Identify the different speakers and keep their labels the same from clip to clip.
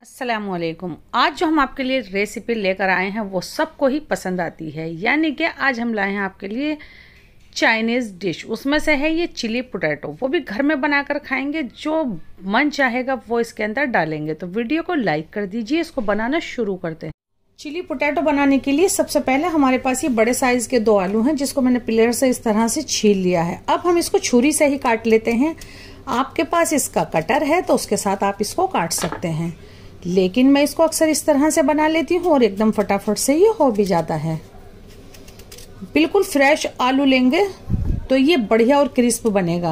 Speaker 1: अस्सलामुअलैकुम। आज जो हम आपके लिए रेसिपी लेकर आए हैं वो सबको ही पसंद आती है, यानी कि आज हम लाए हैं आपके लिए चाइनीज़ डिश। उसमें से है ये चिली पोटैटो, वो भी घर में बनाकर खाएंगे। जो मन चाहेगा वो इसके अंदर डालेंगे। तो वीडियो को लाइक कर दीजिए, इसको बनाना शुरू करते हैं। चिली पोटैटो बनाने के लिए सबसे पहले हमारे पास ये बड़े साइज के 2 आलू हैं, जिसको मैंने पिलर से इस तरह से छील लिया है। अब हम इसको छुरी से ही काट लेते हैं। आपके पास इसका कटर है तो उसके साथ आप इसको काट सकते हैं, लेकिन मैं इसको अक्सर इस तरह से बना लेती हूँ और एकदम फटाफट से ये हो भी जाता है। बिल्कुल फ्रेश आलू लेंगे तो ये बढ़िया और क्रिस्प बनेगा।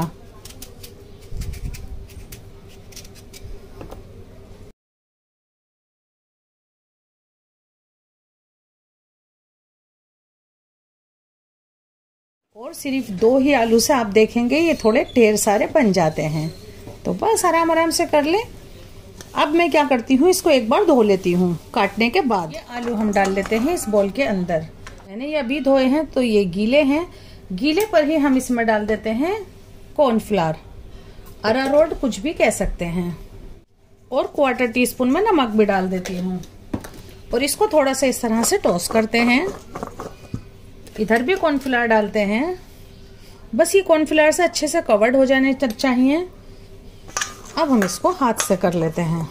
Speaker 1: और सिर्फ 2 ही आलू से आप देखेंगे ये थोड़े ढेर सारे बन जाते हैं। तो बस आराम आराम से कर ले। अब मैं क्या करती हूँ, इसको एक बार धो लेती हूँ काटने के बाद। ये आलू हम डाल लेते हैं इस बोल के अंदर। मैंने ये अभी धोए हैं तो ये गीले हैं। गीले पर ही हम इसमें डाल देते हैं कॉर्नफ्लावर, अरारोट कुछ भी कह सकते हैं, और 1/4 टीस्पून में नमक भी डाल देती हूँ। और इसको थोड़ा सा इस तरह से टॉस करते हैं। इधर भी कॉर्नफ्लावर डालते हैं। बस ये कॉर्नफ्लावर से अच्छे से कवर्ड हो जाने चाहिए। अब हम इसको हाथ से कर लेते हैं।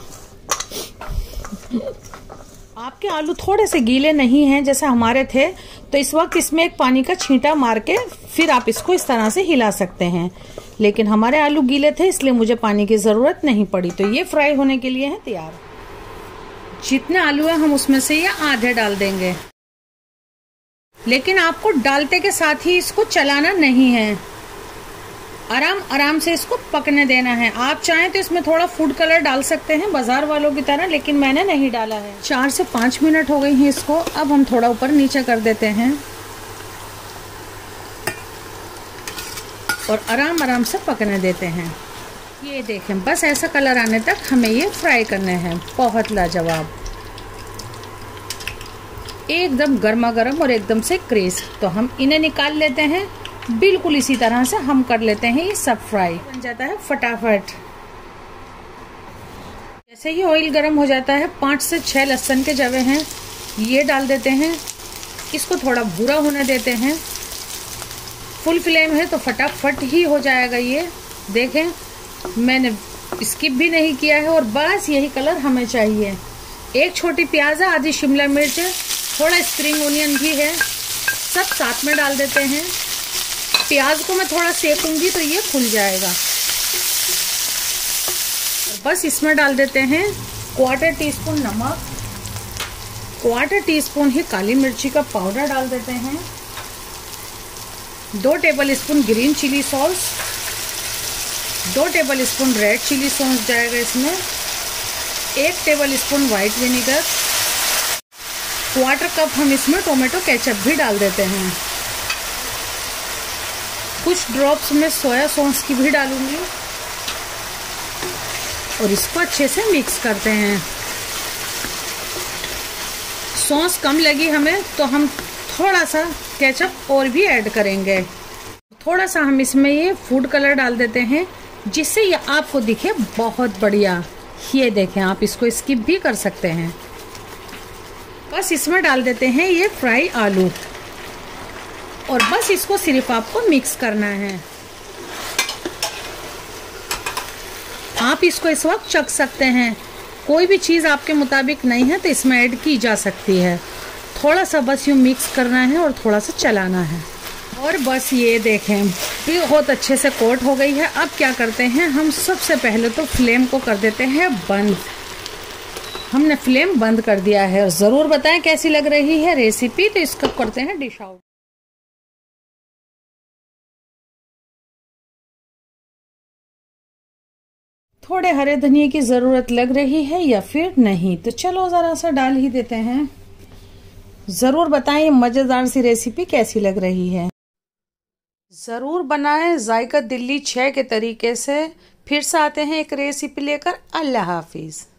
Speaker 1: आपके आलू थोड़े से गीले नहीं हैं जैसे हमारे थे, तो इस वक्त इसमें एक पानी का छींटा मार के फिर आप इसको इस तरह से हिला सकते हैं। लेकिन हमारे आलू गीले थे इसलिए मुझे पानी की जरूरत नहीं पड़ी। तो ये फ्राई होने के लिए है तैयार। जितने आलू है हम उसमें से ये आधे डाल देंगे, लेकिन आपको डालते के साथ ही इसको चलाना नहीं है। आराम आराम से इसको पकने देना है। आप चाहें तो इसमें थोड़ा फूड कलर डाल सकते हैं बाजार वालों की तरह, लेकिन मैंने नहीं डाला है। 4 से 5 मिनट हो गई हैं इसको। अब हम थोड़ा ऊपर नीचे कर देते हैं और आराम आराम से पकने देते हैं। ये देखें, बस ऐसा कलर आने तक हमें ये फ्राई करने हैं। बहुत लाजवाब, एकदम गर्मा गर्म और एकदम से क्रिस्प। तो हम इन्हें निकाल लेते हैं। बिल्कुल इसी तरह से हम कर लेते हैं ये सब फ्राई। बन जाता है फटाफट। जैसे ही ऑयल गर्म हो जाता है, 5 से 6 लहसुन के जवे हैं ये डाल देते हैं। इसको थोड़ा भूरा होने देते हैं। फुल फ्लेम है तो फटाफट ही हो जाएगा ये। देखें, मैंने स्किप भी नहीं किया है और बस यही कलर हमें चाहिए। 1 छोटी प्याज है, आधी शिमला मिर्च है, थोड़ा स्प्रिंग ओनियन भी है, सब साथ में डाल देते हैं। प्याज को मैं थोड़ा सेकूंगी तो ये फूल जाएगा। बस इसमें डाल देते हैं 1/4 टीस्पून नमक, 1/4 टीस्पून ही काली मिर्ची का पाउडर डाल देते हैं, 2 tablespoon green chilli sauce, 2 tablespoon red chilli sauce जाएगा इसमें, 1 टेबलस्पून व्हाइट विनेगर, 1/4 कप हम इसमें टोमेटो केचप भी डाल देते हैं। कुछ ड्रॉप्स में सोया सॉस की भी डालूंगी और इसको अच्छे से मिक्स करते हैं। सॉस कम लगी हमें तो हम थोड़ा सा केचप और भी ऐड करेंगे। थोड़ा सा हम इसमें ये फूड कलर डाल देते हैं, जिससे ये आपको दिखे बहुत बढ़िया। ये देखें, आप इसको स्किप भी कर सकते हैं। बस इसमें डाल देते हैं ये फ्राई आलू और बस इसको सिर्फ आपको मिक्स करना है। आप इसको इस वक्त चख सकते हैं। कोई भी चीज़ आपके मुताबिक नहीं है तो इसमें ऐड की जा सकती है। थोड़ा सा बस यूँ मिक्स करना है और थोड़ा सा चलाना है। और बस ये देखें, बहुत अच्छे से कोट हो गई है। अब क्या करते हैं, हम सबसे पहले तो फ्लेम को कर देते हैं बंद। हमने फ्लेम बंद कर दिया है। और ज़रूर बताएं कैसी लग रही है रेसिपी। तो इसको करते हैं डिश आउट। थोड़े हरे धनिए की जरूरत लग रही है या फिर नहीं, तो चलो जरा सा डाल ही देते हैं। जरूर बताएं ये मजेदार सी रेसिपी कैसी लग रही है। जरूर बनाएं जायका दिल्ली 6 के तरीके से। फिर से आते हैं एक रेसिपी लेकर। अल्लाह हाफिज।